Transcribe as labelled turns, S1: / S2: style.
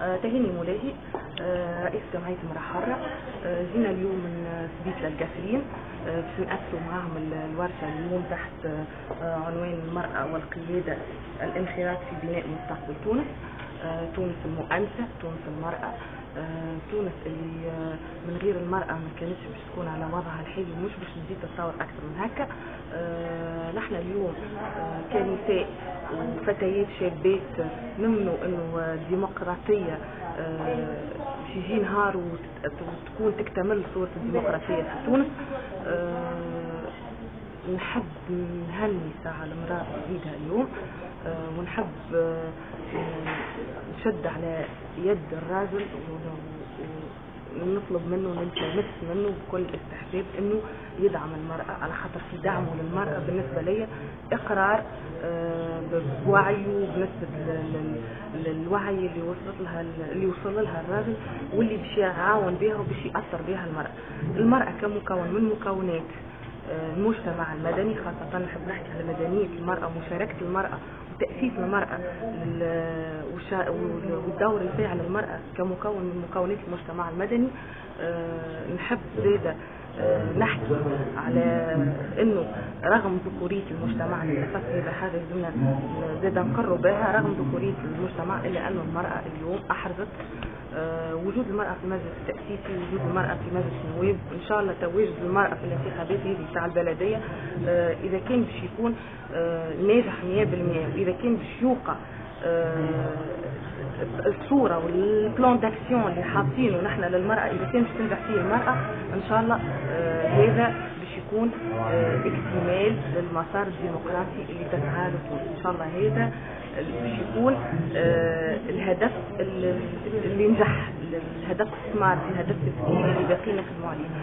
S1: تهاني مولاهي، رئيس جمعية المرأة حرة. جينا اليوم من سبيت للقافلين باش نأسسوا معاهم الورشة اليوم تحت عنوان المرأة والقيادة، الانخراط في بناء مستقبل تونس. تونس المؤنسة، تونس المرأة، تونس اللي من غير المرأة ما كانتش باش تكون على وضعها الحالي ومش باش تزيد تتطور أكثر من هكا. نحن اليوم كنساء وفتيات شابات نمنوا انه الديمقراطية باش يجي نهار وتكون تكتمل صورة الديمقراطية في تونس. نحب نهني ساعة المرأة بإيدها اليوم، ونحب نشد على يد الراجل ونطلب منه ونلتمس منه بكل استحباب انه يدعم المرأة، على خاطر في دعمه للمرأة بالنسبة لي اقرار بوعيه بنسبة للوعي اللي وصل لها الراجل، واللي باش يعاون بها وباش يأثر بها المرأة. المرأة كمكون من مكونات المجتمع المدني، خاصة نحب نحكي على مدنية المرأة، مشاركة المرأة وتأسيس المرأة والدور الفاعل للمرأة كمكون من مكونات المجتمع المدني. نحب زيادة نحكي على انه رغم ذكورية المجتمع اللي هذا حاجة زيادة نقروا بها، رغم ذكورية المجتمع الا انه المرأة اليوم احرزت وجود المرأة في المجلس التأسيسي، وجود المرأة في مجلس النواب، إن شاء الله تواجد المرأة في الانتخابات هذه بتاع البلدية إذا كان باش يكون ناجح 100%، وإذا كان باش يوقع الصورة والبلان داكسيون اللي حاطينه نحن للمرأة، إذا كان باش تنجح فيه المرأة إن شاء الله هذا باش يكون اكتمال للمسار الديمقراطي اللي تسعى له تونس. إن شاء الله هذا باش يكون الهدف اللي نجح، الهدف السمارت، الهدف الثقيل اللي باقي نخدموا عليه.